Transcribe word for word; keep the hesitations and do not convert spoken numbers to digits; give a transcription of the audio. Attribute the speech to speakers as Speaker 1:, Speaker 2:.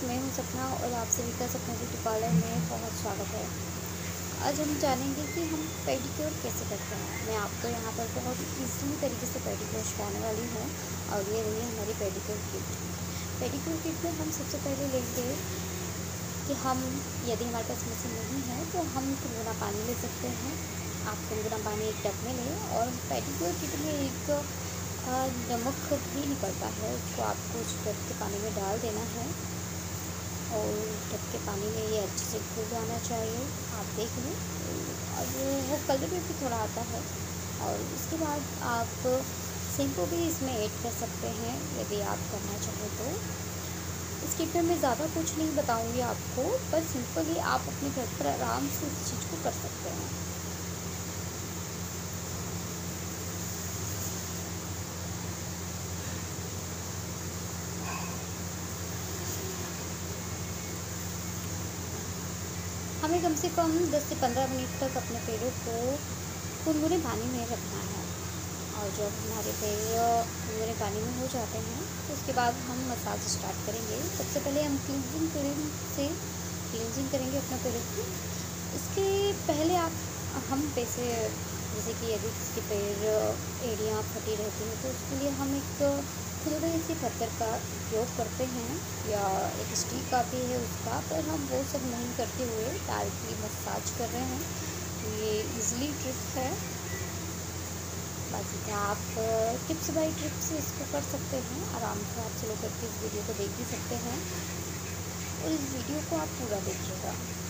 Speaker 1: मैं हूं सपना और आप सभी का सपना ब्यूटी पार्लर में बहुत स्वागत है। आज हम जानेंगे कि हम पेडिक्योर कैसे करते हैं। मैं आपको यहाँ पर बहुत इजीली तरीके से पेडिक्योर सिखाने वाली हूँ और ये रही हमारी पेडिक्योर किट। पेडिक्योर किट में हम सबसे पहले लेंगे कि हम यदि हमारे पास मशीन नहीं है तो हम गुनगुना पानी ले सकते हैं। आप गुनगुना पानी एक टब में लें और पेडिक्योर किट में एक नमक भी निकलता है, उसको आपको उस टब के पानी में डाल देना है और टब के पानी में ये अच्छे से घुल जाना चाहिए। आप देख लें और वो कलर में भी थोड़ा आता है। और उसके बाद आप शैम्पू भी इसमें ऐड कर सकते हैं यदि आप करना चाहें तो। इस किट में मैं ज़्यादा कुछ नहीं बताऊंगी आपको, पर सिंपली आप अपने घर पर आराम से इस चीज़ को कर सकते हैं। हमें कम से कम दस से पंद्रह मिनट तक अपने पैरों को गुनगुने पानी में रखना है और जब हमारे पैर गुनगुने पानी में हो जाते हैं तो उसके बाद हम मसाज स्टार्ट करेंगे। सबसे पहले हम क्लींजिंग क्रीम से क्लींजिंग करेंगे अपने पैरों की। इसके पहले आप हम पैसे जैसे कि यदि किसी पैर एड़ियाँ फटी रहती हैं तो उसके लिए हम एक थोड़े से पत्थर का उपयोग करते हैं या एक स्टिक आती है उसका, पर हम वो सब नहीं करते हुए डायरेक्टली मसाज कर रहे हैं। तो ये इजीली ट्रिक है। बाकी आप टिप्स बाय टिप्स इसको कर सकते हैं आराम से। आप चलो करके इस वीडियो को देख भी सकते हैं और इस वीडियो को आप पूरा देखिएगा।